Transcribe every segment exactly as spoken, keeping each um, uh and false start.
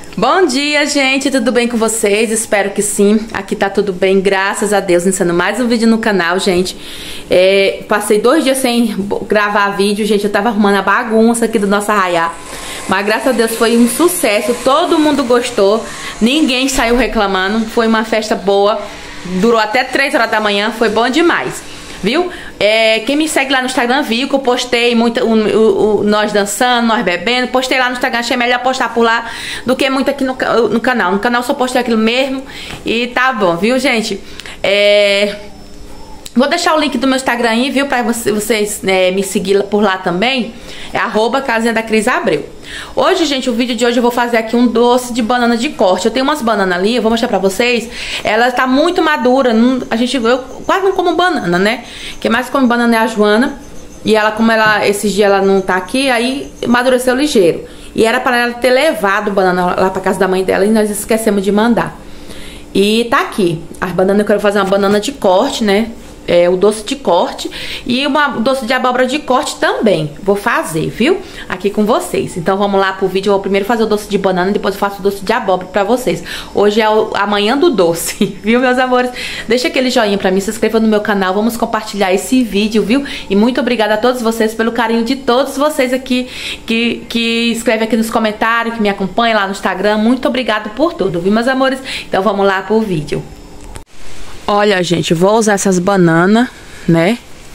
Bom dia, gente, tudo bem com vocês? Espero que sim, aqui tá tudo bem, graças a Deus. Iniciando mais um vídeo no canal, gente. é, Passei dois dias sem gravar vídeo, gente, eu tava arrumando a bagunça aqui do nosso arraiá. Mas graças a Deus foi um sucesso, todo mundo gostou, ninguém saiu reclamando. Foi uma festa boa, durou até três horas da manhã, foi bom demais. Viu? É, quem me segue lá no Instagram viu que eu postei muito, o, o, o, nós dançando, nós bebendo. Postei lá no Instagram, achei melhor postar por lá do que muito aqui no, no canal. No canal só postei aquilo mesmo e tá bom, viu, gente? É... Vou deixar o link do meu Instagram aí, viu? Pra você, vocês né, me seguir por lá também. É arroba Casinha da Cris Abreu. Hoje, gente, o vídeo de hoje eu vou fazer aqui um doce de banana de corte. Eu tenho umas bananas ali, eu vou mostrar pra vocês. Ela tá muito madura. Não, a gente, eu quase não como banana, né? Quem mais come banana é a Joana. E ela, como ela, esses dias ela não tá aqui, aí amadureceu ligeiro. E era pra ela ter levado banana lá pra casa da mãe dela e nós esquecemos de mandar. E tá aqui. As bananas, eu quero fazer uma banana de corte, né? É, o doce de corte e uma doce de abóbora de corte também vou fazer, viu? Aqui com vocês. Então vamos lá pro vídeo. Eu vou primeiro fazer o doce de banana, depois eu faço o doce de abóbora pra vocês. Hoje é o, a manhã do doce, viu, meus amores? Deixa aquele joinha pra mim, se inscreva no meu canal, vamos compartilhar esse vídeo, viu? E muito obrigada a todos vocês pelo carinho de todos vocês aqui que, que escrevem aqui nos comentários, que me acompanham lá no Instagram. Muito obrigado por tudo, viu, meus amores? Então vamos lá pro vídeo. Olha, gente, vou usar essas bananas, né?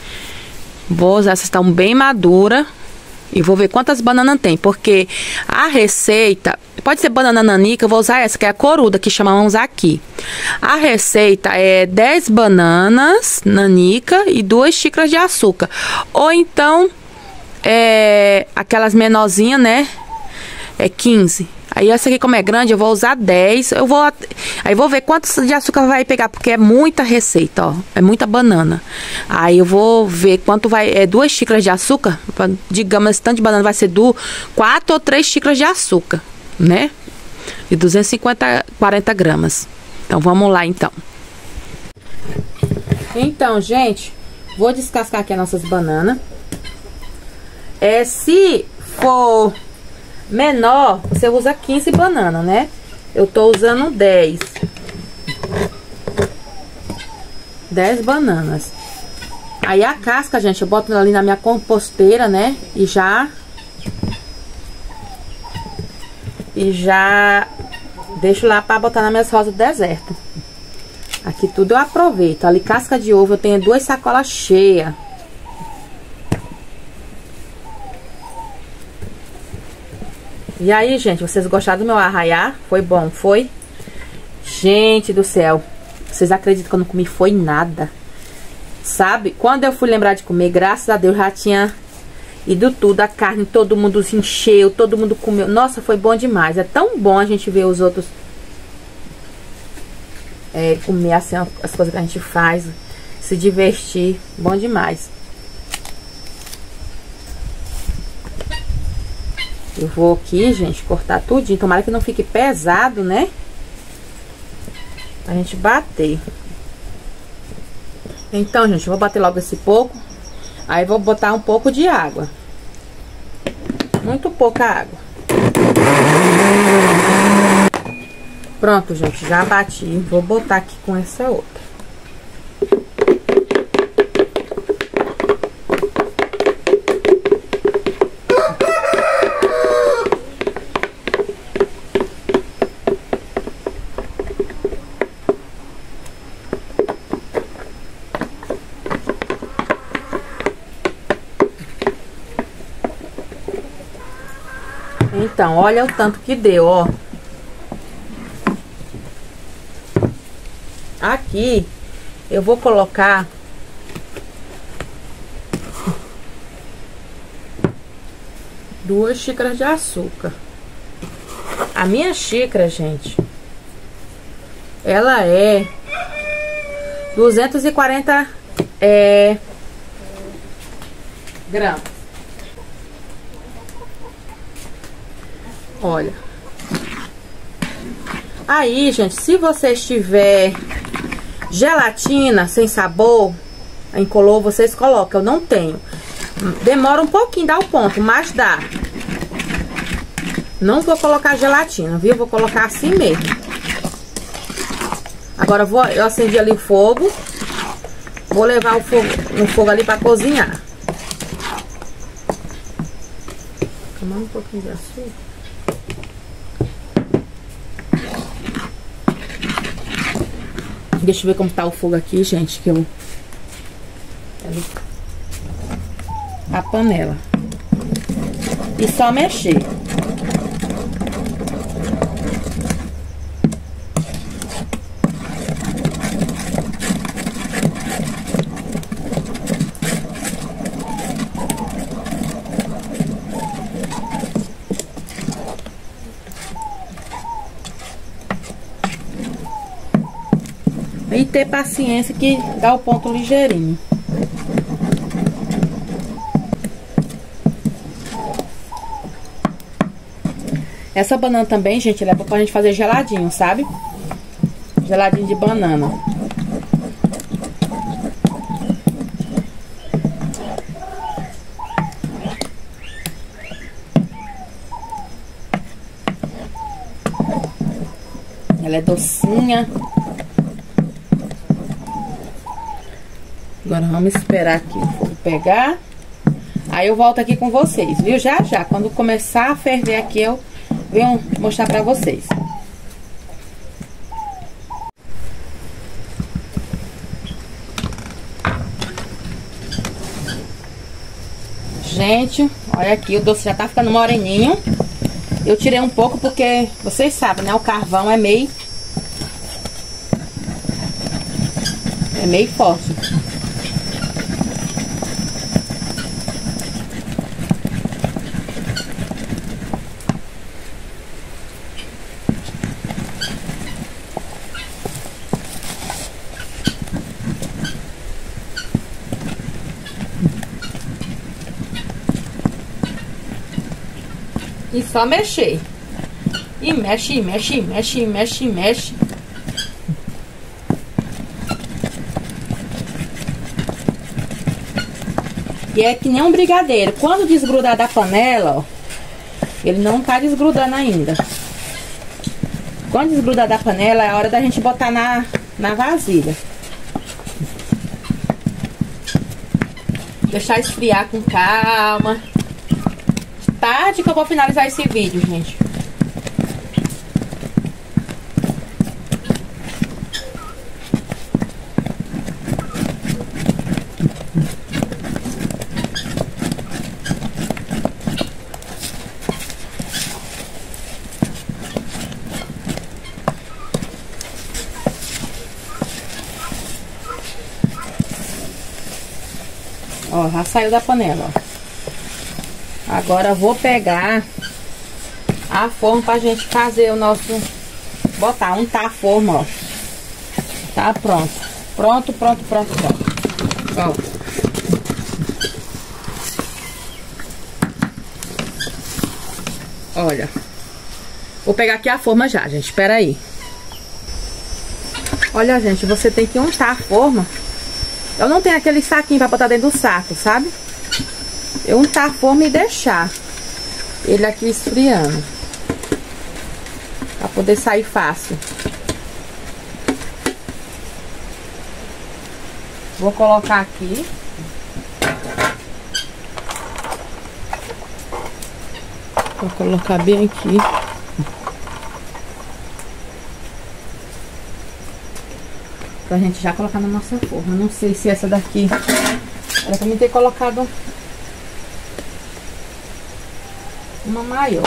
Vou usar, essas estão bem maduras. E vou ver quantas bananas tem. Porque a receita... Pode ser banana nanica, eu vou usar essa, que é a coruda, que chamamos aqui. A receita é dez bananas nanica e duas xícaras de açúcar. Ou então, é, aquelas menorzinhas, né? É quinze. Aí essa aqui, como é grande, eu vou usar dez. Eu vou... Aí vou ver quantos de açúcar vai pegar, porque é muita receita, ó. É muita banana. Aí eu vou ver quanto vai... É duas xícaras de açúcar. Digamos, esse tanto de banana vai ser do quatro ou três xícaras de açúcar, né? De duzentos e cinquenta, quarenta gramas. Então vamos lá, então. Então, gente, vou descascar aqui as nossas bananas. É, se for menor, você usa quinze bananas, né? Eu tô usando dez. dez bananas. Aí a casca, gente, eu boto ali na minha composteira, né? E já... E já deixo lá pra botar nas minhas rosas do deserto. Aqui tudo eu aproveito. Ali, casca de ovo, eu tenho duas sacolas cheias. E aí, gente, vocês gostaram do meu arraiá? Foi bom, foi? Gente do céu, vocês acreditam que eu não comi foi nada? Sabe? Quando eu fui lembrar de comer, graças a Deus já tinha ido tudo, a carne, todo mundo se encheu, todo mundo comeu. Nossa, foi bom demais. É tão bom a gente ver os outros é, comer assim, as coisas que a gente faz, se divertir. Bom demais. Eu vou aqui, gente, cortar tudinho. Tomara que não fique pesado, né? A gente bater. Então, gente, eu vou bater logo esse pouco. Aí vou botar um pouco de água. Muito pouca água. Pronto, gente, já bati. Vou botar aqui com essa outra. Então, olha o tanto que deu, ó. Aqui, eu vou colocar duas xícaras de açúcar. A minha xícara, gente, ela é duzentos e quarenta é, gramas. Olha. Aí, gente, se você tiver gelatina sem sabor, incolor, vocês colocam. Eu não tenho. Demora um pouquinho, dá o ponto, mas dá. Não vou colocar gelatina, viu? Vou colocar assim mesmo. Agora vou, eu acendi ali o fogo. Vou levar o fogo no fogo ali pra cozinhar. Tomar um pouquinho de açúcar. Deixa eu ver como tá o fogo aqui, gente, que eu... A panela. E só mexer. E ter paciência que dá o ponto ligeirinho. Essa banana também, gente, ela é boa pra gente fazer geladinho, sabe? Geladinho de banana. Ela é docinha. Agora vamos esperar aqui o fogo pegar. Aí eu volto aqui com vocês, viu? Já, já. Quando começar a ferver aqui, eu venho mostrar pra vocês. Gente, olha aqui, o doce já tá ficando moreninho. Eu tirei um pouco porque, vocês sabem, né? O carvão é meio... É meio forte. E só mexer. E mexe, mexe, mexe, mexe, mexe. E é que nem um brigadeiro. Quando desgrudar da panela, ó, ele não tá desgrudando ainda. Quando desgrudar da panela, é a hora da gente botar na, na vasilha. Deixar esfriar com calma. Tarde que eu vou finalizar esse vídeo, gente. Ó, já saiu da panela, ó. Agora eu vou pegar a forma pra gente fazer o nosso... Botar, untar a forma, ó. Tá pronto. Pronto, pronto, pronto, pronto. Ó. Olha. Vou pegar aqui a forma já, gente. Espera aí. Olha, gente, você tem que untar a forma. Eu não tenho aquele saquinho pra botar dentro do saco, sabe? Eu untar a forma e deixar ele aqui esfriando, pra poder sair fácil. Vou colocar aqui. Vou colocar bem aqui. Pra gente já colocar na nossa forma. Não sei se essa daqui... Ela também tem colocado uma maior.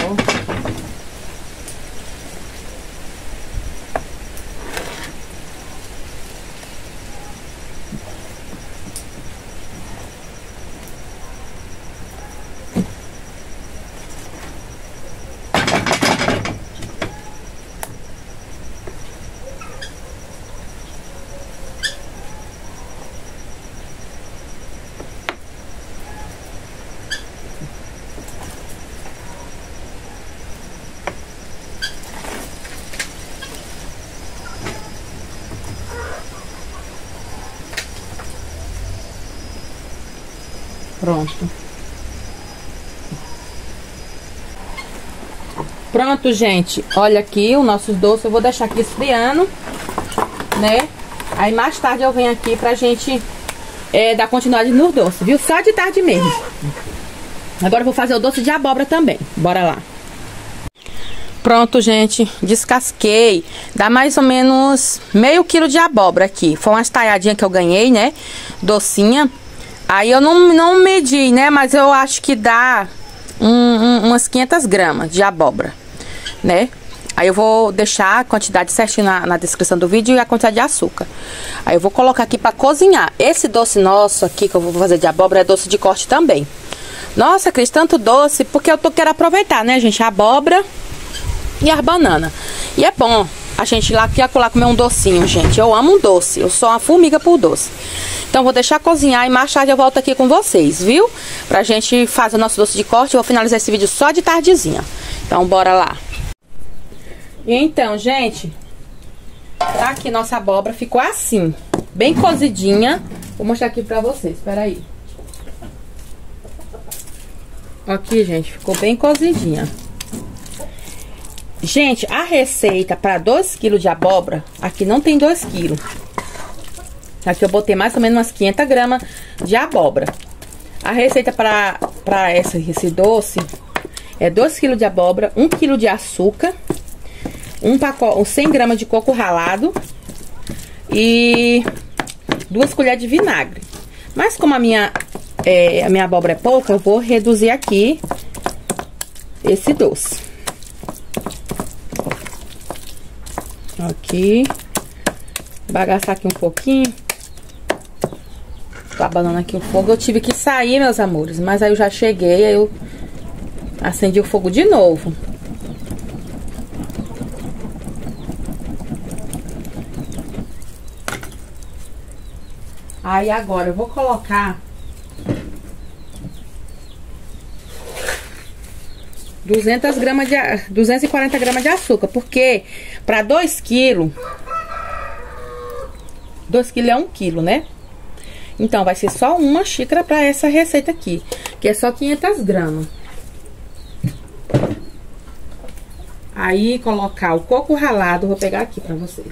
Pronto. Pronto, gente. Olha aqui o nosso doce. Eu vou deixar aqui esfriando, né? Aí mais tarde eu venho aqui pra gente é, dar continuidade no doce, viu? Só de tarde mesmo. Agora eu vou fazer o doce de abóbora também. Bora lá. Pronto, gente. Descasquei. Dá mais ou menos meio quilo de abóbora aqui. Foi umas talhadinhas que eu ganhei, né? Docinha. Aí eu não, não medi, né? Mas eu acho que dá um, um, umas quinhentas gramas de abóbora, né? Aí eu vou deixar a quantidade certinho na, na descrição do vídeo e a quantidade de açúcar. Aí eu vou colocar aqui pra cozinhar. Esse doce nosso aqui que eu vou fazer de abóbora é doce de corte também. Nossa, Cris, tanto doce, porque eu tô querendo aproveitar, né, gente? A abóbora e as bananas. E é bom a gente lá aqui acolá comer um docinho, gente. Eu amo um doce, eu sou uma formiga por doce. Então vou deixar cozinhar e mais tarde eu volto aqui com vocês, viu? Pra gente fazer o nosso doce de corte. Eu vou finalizar esse vídeo só de tardezinha. Então bora lá. Então, gente, tá aqui nossa abóbora, ficou assim, bem cozidinha. Vou mostrar aqui pra vocês, espera aí. Aqui, gente, ficou bem cozidinha. Gente, a receita para dois quilos de abóbora, aqui não tem dois quilos. Aqui eu botei mais ou menos umas quinhentas gramas de abóbora. A receita para para esse doce é dois quilos de abóbora, um quilo de açúcar, um pacote, cem gramas de coco ralado e duas colheres de vinagre. Mas como a minha, é, a minha abóbora é pouca, eu vou reduzir aqui esse doce. Aqui. Bagaçar aqui um pouquinho. Tô abanando aqui o fogo. Eu tive que sair, meus amores, mas aí eu já cheguei, aí eu acendi o fogo de novo. Aí agora eu vou colocar duzentas gramas de, duzentas e quarenta gramas de açúcar, porque para dois quilos, dois quilos é um quilo, né? Então vai ser só uma xícara para essa receita aqui, que é só quinhentas gramas. Aí colocar o coco ralado, vou pegar aqui para vocês.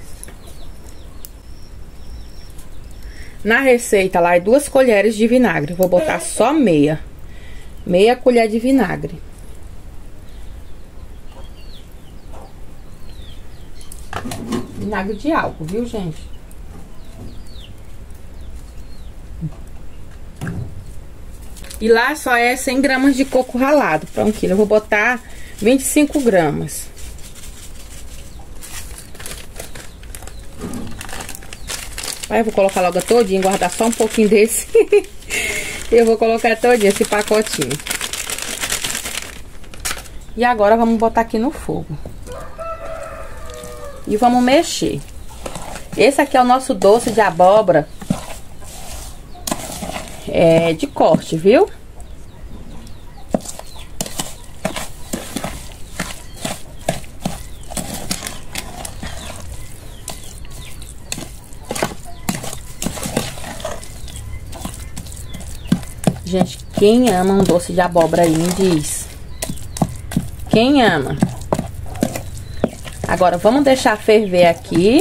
Na receita lá é duas colheres de vinagre. Vou botar só meia. Meia colher de vinagre. Vinagre de álcool, viu, gente? E lá só é cem gramas de coco ralado para um quilo. Eu vou botar vinte e cinco gramas. Aí eu vou colocar logo todinho, guardar só um pouquinho desse. Eu vou colocar todinho esse pacotinho. E agora vamos botar aqui no fogo. E vamos mexer. Esse aqui é o nosso doce de abóbora. É de corte, viu? Gente, quem ama um doce de abóbora aí, me diz. Quem ama? Agora, vamos deixar ferver aqui.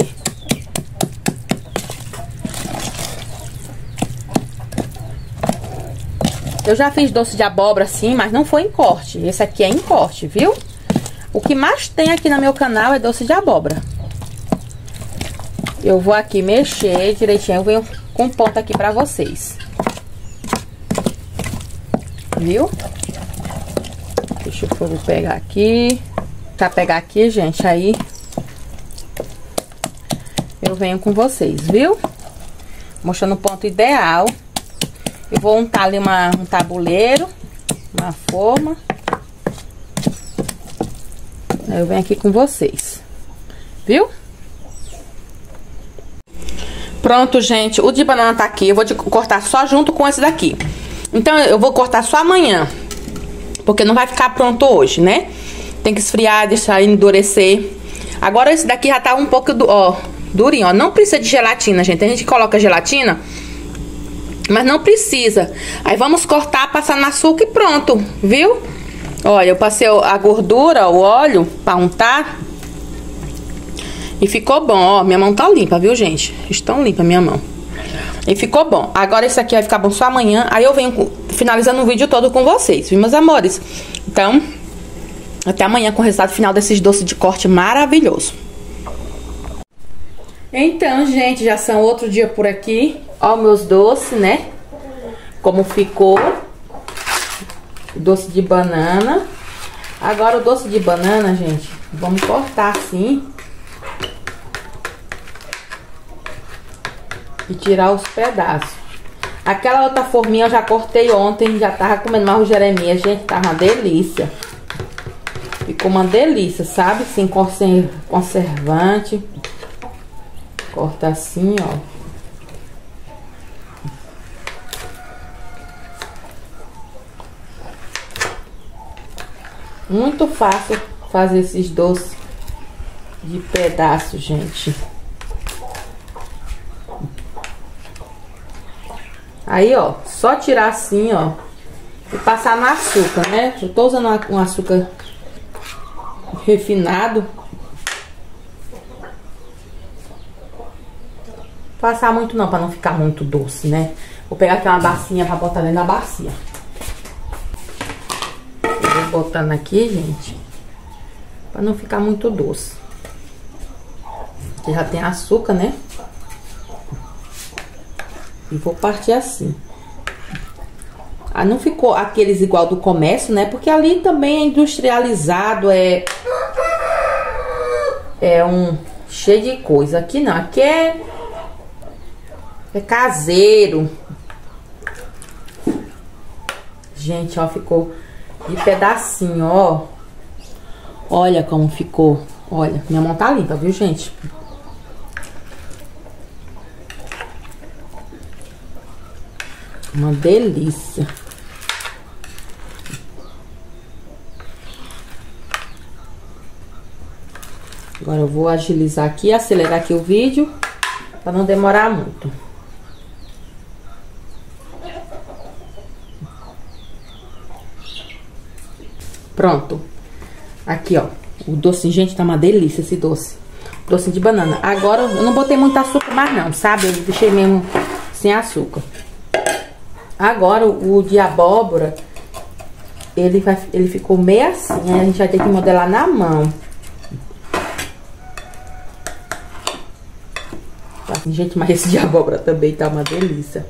Eu já fiz doce de abóbora assim, mas não foi em corte. Esse aqui é em corte, viu? O que mais tem aqui no meu canal é doce de abóbora. Eu vou aqui mexer direitinho, eu venho com ponta aqui pra vocês. Viu? Deixa o fogo pegar aqui. Pra pegar aqui, gente, aí eu venho com vocês, viu? Mostrando o ponto ideal. Eu vou untar ali uma, um tabuleiro, uma forma. Aí eu venho aqui com vocês, viu? Pronto, gente, o de banana tá aqui. Eu vou cortar só junto com esse daqui. Então eu vou cortar só amanhã, porque não vai ficar pronto hoje, né? Tem que esfriar, deixar endurecer. Agora esse daqui já tá um pouco, do, ó, durinho, ó. Não precisa de gelatina, gente. A gente coloca gelatina, mas não precisa. Aí vamos cortar, passar no açúcar e pronto, viu? Olha, eu passei a gordura, o óleo pra untar. E ficou bom, ó. Minha mão tá limpa, viu, gente? Estão limpa a minha mão. E ficou bom. Agora esse aqui vai ficar bom só amanhã. Aí eu venho finalizando o vídeo todo com vocês, viu, meus amores? Então, até amanhã com o resultado final desses doces de corte maravilhoso. Então, gente, já são outro dia por aqui. Ó, meus doces, né? Como ficou. Doce de banana. Agora o doce de banana, gente, vamos cortar assim. E tirar os pedaços. Aquela outra forminha eu já cortei ontem. Já tava comendo mais o Jeremias. Gente, tava uma delícia. Ficou uma delícia, sabe? Sem conservante. Corta assim, ó. Muito fácil fazer esses doces de pedaço, gente. Aí, ó, só tirar assim, ó, e passar no açúcar, né? Eu tô usando um açúcar refinado. Passar muito não, pra não ficar muito doce, né? Vou pegar aqui uma bacinha pra botar dentro da bacia. Eu vou botando aqui, gente, pra não ficar muito doce. Aqui já tem açúcar, né? E vou partir assim. Ah, não ficou aqueles igual do comércio, né? Porque ali também é industrializado, é... É um... cheio de coisa. Aqui não, aqui é... É caseiro. Gente, ó, ficou de pedacinho, ó. Olha como ficou. Olha, minha mão tá limpa, viu, gente? Uma delícia. Agora eu vou agilizar aqui, acelerar aqui o vídeo, para não demorar muito. Pronto. Aqui, ó. O doce, gente, tá uma delícia esse doce. Doce de banana. Agora eu não botei muito açúcar mais não, sabe? Eu deixei mesmo sem açúcar. Agora o de abóbora, ele, vai, ele ficou meio assim, né? A gente vai ter que modelar na mão. Assim, gente, mas esse de abóbora também tá uma delícia.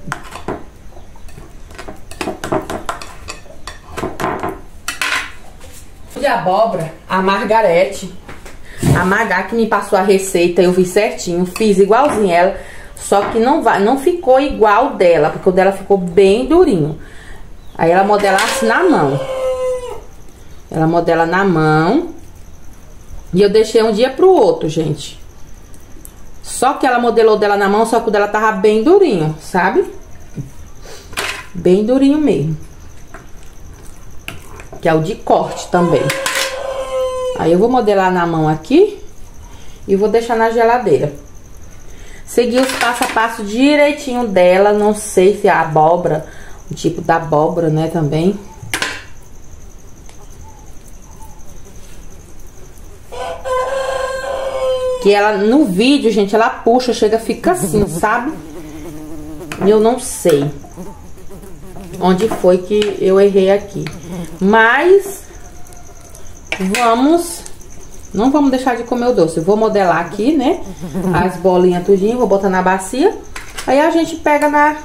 O de abóbora, a Margarete, a Magá que me passou a receita, eu vi certinho, fiz igualzinho ela. Só que não, vai, não ficou igual dela, porque o dela ficou bem durinho. Aí ela modela assim na mão. Ela modela na mão. E eu deixei um dia pro outro, gente. Só que ela modelou dela na mão, só que o dela tava bem durinho, sabe? Bem durinho mesmo. Que é o de corte também. Aí eu vou modelar na mão aqui. E vou deixar na geladeira. Segui os passo a passo direitinho dela. Não sei se é a abóbora, o tipo da abóbora, né, também. Que ela, no vídeo, gente, ela puxa, chega, fica assim, sabe? E eu não sei onde foi que eu errei aqui. Mas vamos... Não vamos deixar de comer o doce. Eu vou modelar aqui, né? As bolinhas tudinho, vou botar na bacia. Aí a gente pega na...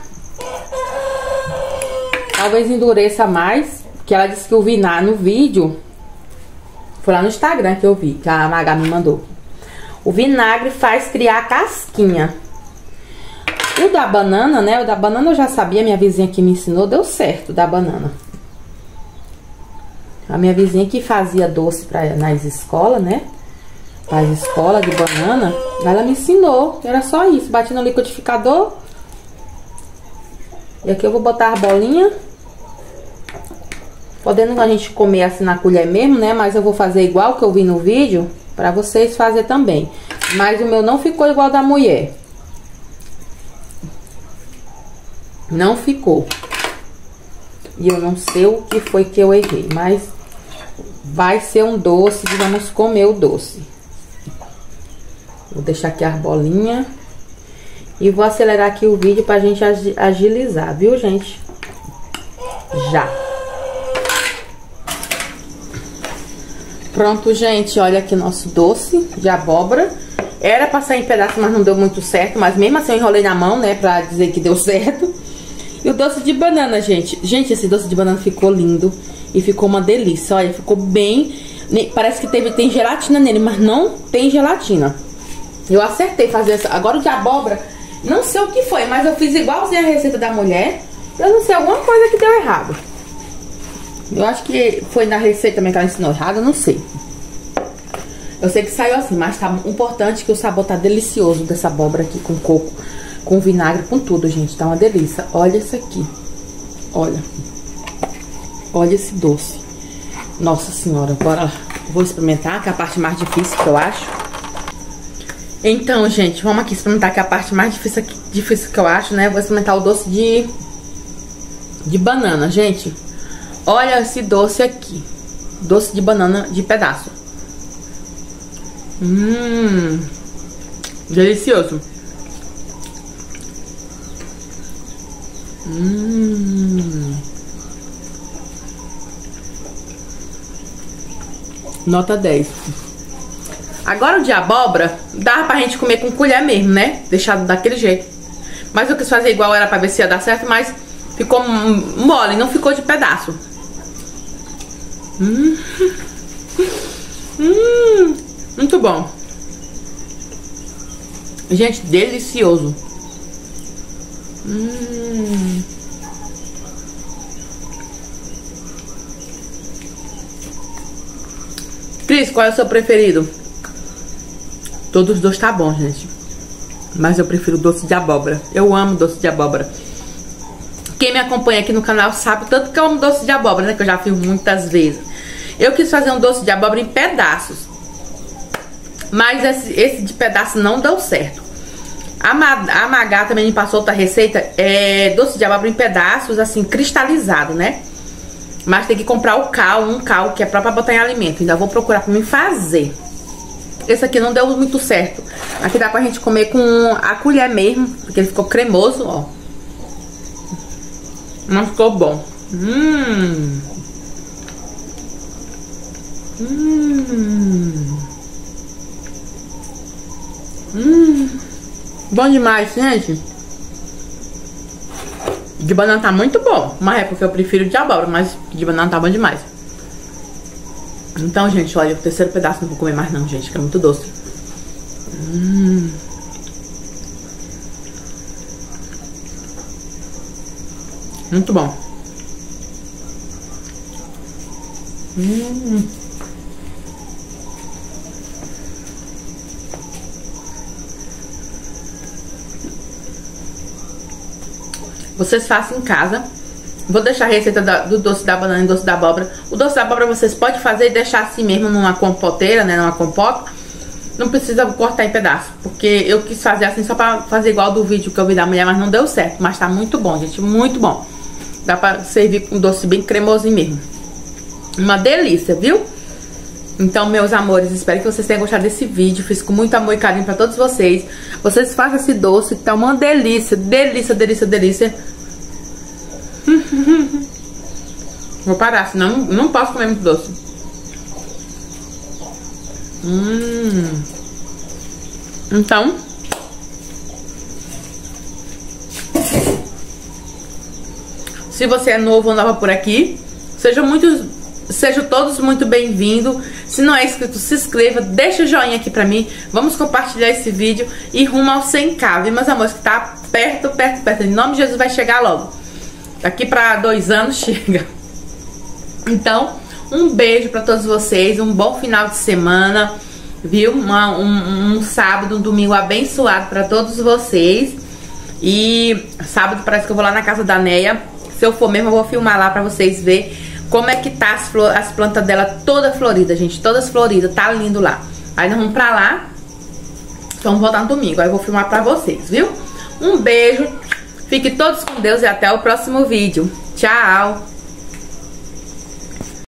Talvez endureça mais. Porque ela disse que eu vi na, no vídeo. Foi lá no Instagram que eu vi, que a Magá me mandou. O vinagre faz criar a casquinha. O da banana, né? O da banana eu já sabia, minha vizinha que me ensinou, deu certo, da banana. A minha vizinha que fazia doce pra, nas escolas, né? Faz escola de banana. Ela me ensinou. Era só isso. Bati no liquidificador. E aqui eu vou botar a bolinha. Podendo a gente comer assim na colher mesmo, né? Mas eu vou fazer igual que eu vi no vídeo. Pra vocês fazer também. Mas o meu não ficou igual da mulher. Não ficou. E eu não sei o que foi que eu errei. Mas vai ser um doce e vamos comer o doce. Vou deixar aqui as bolinhas. E vou acelerar aqui o vídeo pra gente agilizar, viu, gente? Já. Pronto, gente, olha aqui nosso doce de abóbora. Era pra sair em pedaço, mas não deu muito certo. Mas mesmo assim eu enrolei na mão, né, pra dizer que deu certo. E o doce de banana, gente. Gente, esse doce de banana ficou lindo. E ficou uma delícia, olha, ficou bem... Parece que teve, tem gelatina nele, mas não tem gelatina. Eu acertei fazer essa... Agora o de abóbora, não sei o que foi, mas eu fiz igualzinho a receita da mulher. Eu não sei, alguma coisa que deu errado. Eu acho que foi na receita também que ela ensinou errado, eu não sei. Eu sei que saiu assim, mas tá importante que o sabor tá delicioso dessa abóbora aqui com coco, com vinagre, com tudo, gente. Tá uma delícia. Olha isso aqui. Olha. Olha esse doce. Nossa senhora, agora vou experimentar, que é a parte mais difícil que eu acho. Então, gente, vamos aqui experimentar, que é a parte mais difícil, difícil que eu acho, né? Vou experimentar o doce de, de banana, gente. Olha esse doce aqui. Doce de banana de pedaço. Hum, delicioso. Hum. Nota dez. Agora o de abóbora, dá pra gente comer com colher mesmo, né? Deixado daquele jeito. Mas eu quis fazer igual, era pra ver se ia dar certo, mas ficou mole, não ficou de pedaço. Hum. Hum. Muito bom. Gente, delicioso. Hum. Cris, qual é o seu preferido? Todos os dois tá bom, gente. Mas eu prefiro doce de abóbora. Eu amo doce de abóbora. Quem me acompanha aqui no canal sabe tanto que eu amo doce de abóbora, né? Que eu já fiz muitas vezes. Eu quis fazer um doce de abóbora em pedaços. Mas esse, esse de pedaço não deu certo. A, Ma, a Magá também me passou outra receita. É doce de abóbora em pedaços, assim, cristalizado, né? Mas tem que comprar o cal, um cal que é próprio pra botar em alimento. Ainda vou procurar pra mim fazer. Esse aqui não deu muito certo. Aqui dá pra gente comer com a colher mesmo, porque ele ficou cremoso, ó. Não ficou bom. Hum. Hum. Hum. Bom demais, gente. De banana tá muito bom. Mas é porque eu prefiro de abóbora, mas de banana tá bom demais. Então, gente, olha, o terceiro pedaço não vou comer mais não, gente, que é muito doce. Hum. Muito bom. Hum. Vocês façam em casa. Vou deixar a receita da, do doce da banana e doce da abóbora. O doce da abóbora vocês podem fazer e deixar assim mesmo numa compoteira, né? Numa compota. Não precisa cortar em pedaço. Porque eu quis fazer assim só pra fazer igual do vídeo que eu vi da mulher, mas não deu certo. Mas tá muito bom, gente. Muito bom. Dá pra servir com doce bem cremosinho mesmo. Uma delícia, viu? Então, meus amores, espero que vocês tenham gostado desse vídeo. Fiz com muito amor e carinho pra todos vocês. Vocês façam esse doce, tá uma delícia. Delícia, delícia, delícia. Vou parar, senão não posso comer muito doce. Hum. Então, se você é novo ou nova por aqui, sejam muito, sejam todos muito bem-vindos. Se não é inscrito, se inscreva, deixa o joinha aqui pra mim. Vamos compartilhar esse vídeo e rumo ao cem K, viu, meus amores? Que tá perto, perto, perto. Em nome de Jesus vai chegar logo. Daqui pra dois anos chega. Então, um beijo pra todos vocês. Um bom final de semana. Viu? Uma, um, um sábado, um domingo abençoado pra todos vocês. E sábado parece que eu vou lá na casa da Neia. Se eu for mesmo, eu vou filmar lá pra vocês verem como é que tá as, flor, as plantas dela toda florida, gente. Todas floridas. Tá lindo lá. Aí nós vamos pra lá. Então vamos voltar no domingo. Aí eu vou filmar pra vocês, viu? Um beijo. Fiquem todos com Deus e até o próximo vídeo. Tchau!